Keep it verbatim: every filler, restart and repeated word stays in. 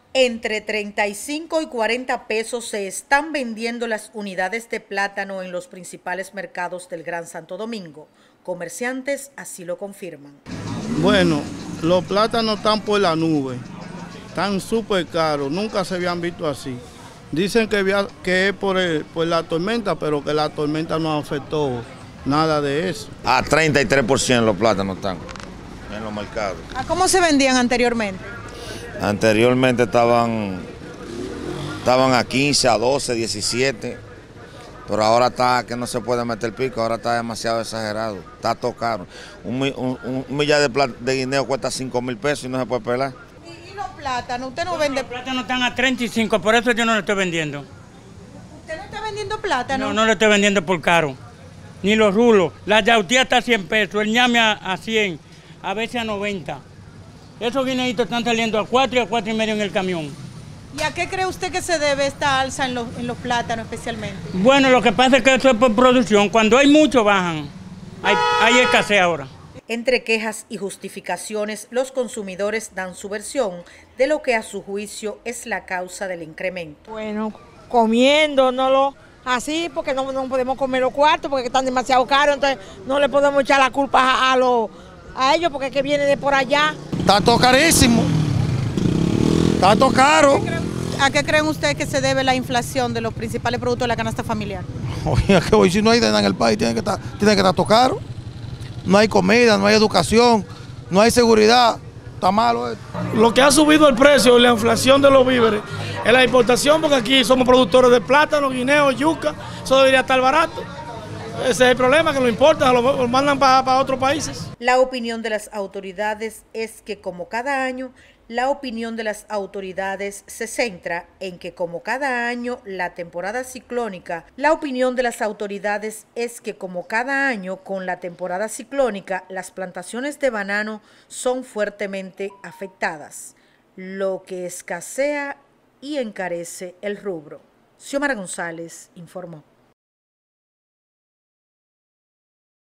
Entre treinta y cinco y cuarenta pesos se están vendiendo las unidades de plátano en los principales mercados del Gran Santo Domingo. Comerciantes así lo confirman. Bueno, los plátanos están por la nube, están súper caros, nunca se habían visto así. Dicen que, que es por, el, por la tormenta, pero que la tormenta no afectó nada de eso. A treinta y tres por ciento los plátanos están en los mercados. ¿A cómo se vendían anteriormente? Anteriormente estaban, estaban a quince, a doce, diecisiete, pero ahora está que no se puede meter pico, ahora está demasiado exagerado, está todo caro. Un, un, un millar de, de guineo cuesta cinco mil pesos y no se puede pelar. ¿Y, y los plátanos? ¿Usted no vende? Los plátanos están a treinta y cinco, por eso yo no lo estoy vendiendo. ¿Usted no está vendiendo plátano? No, no lo estoy vendiendo por caro. Ni los rulos. La yautía está a cien pesos, el ñame a, a cien, a veces a noventa. Esos guineitos están saliendo a cuatro y a cuatro y medio en el camión. ¿Y a qué cree usted que se debe esta alza en los, en los plátanos especialmente? Bueno, lo que pasa es que eso es por producción. Cuando hay mucho, bajan. Hay, hay escasez ahora. Entre quejas y justificaciones, los consumidores dan su versión de lo que a su juicio es la causa del incremento. Bueno, comiéndonoslo así, porque no, no podemos comer los cuartos, porque están demasiado caros, entonces no le podemos echar la culpa a, a, los, a ellos, porque es que viene de por allá. Está todo carísimo, está todo caro. ¿A qué creen ustedes que se debe la inflación de los principales productos de la canasta familiar? Oye, que hoy si no hay nada en el país, tiene que estar, tiene que estar todo caro. No hay comida, no hay educación, no hay seguridad, está malo esto. Lo que ha subido el precio, la inflación de los víveres, es la importación, porque aquí somos productores de plátano, guineo, yuca, eso debería estar barato. Ese es el problema, que lo importan, lo, lo mandan para pa otros países. La opinión de las autoridades es que como cada año, la opinión de las autoridades se centra en que como cada año la temporada ciclónica, la opinión de las autoridades es que como cada año con la temporada ciclónica, las plantaciones de banano son fuertemente afectadas, lo que escasea y encarece el rubro. Xiomara González informó.